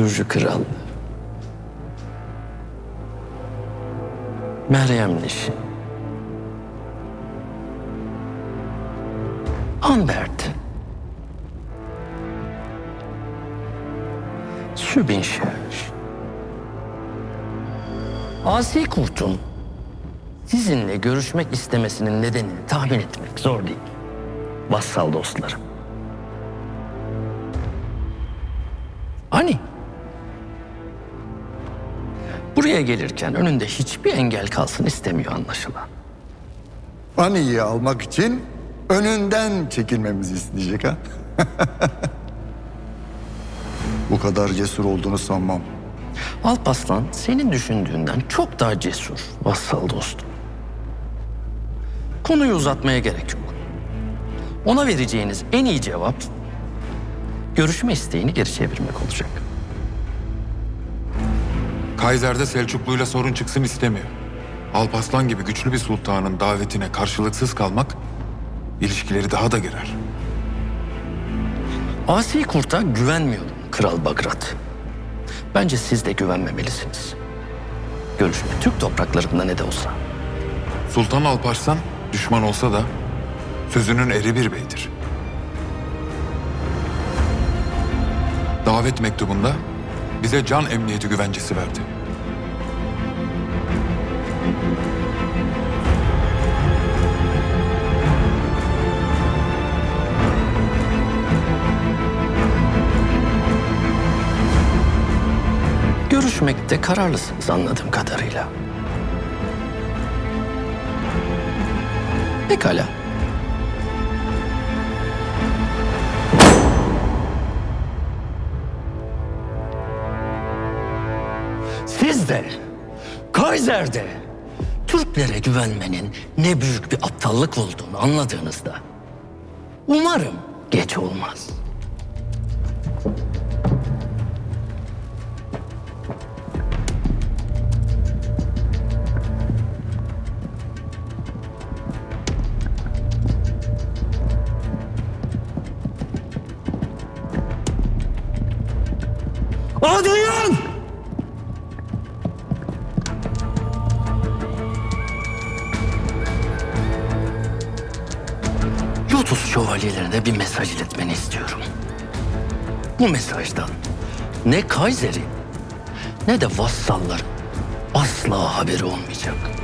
Gürcü Kral. Meryemniş. Ambert. Sübinşer. Asi Kurt'un sizinle görüşmek istemesinin nedenini tahmin etmek zor değil. Vassal dostlarım. Hani? Buraya gelirken önünde hiçbir engel kalsın istemiyor anlaşılan. Ani'yi almak için önünden çekilmemizi isteyecek ha? Bu kadar cesur olduğunu sanmam. Alparslan senin düşündüğünden çok daha cesur vassal dostum. Konuyu uzatmaya gerek yok. Ona vereceğiniz en iyi cevap görüşme isteğini geri çevirmek olacak. Kaiser de Selçuklu'yla sorun çıksın istemiyor. Alparslan gibi güçlü bir sultanın davetine karşılıksız kalmak ilişkileri daha da gerer. Asi Kurt'a güvenmiyorum Kral Bagrat. Bence siz de güvenmemelisiniz. Görüşme Türk topraklarında ne de olsa. Sultan Alparslan düşman olsa da sözünün eri bir beydir. Davet mektubunda bize can emniyeti güvencesi verdi. Görüşmekte kararlısınız anladığım kadarıyla. Pekala. Siz de, Kaiser de Türklere güvenmenin ne büyük bir aptallık olduğunu anladığınızda umarım geç olmaz. Adrian! Lotus şövalyelerine bir mesaj iletmeni istiyorum. Bu mesajdan ne Kaiser'in ne de vassalların asla haberi olmayacak.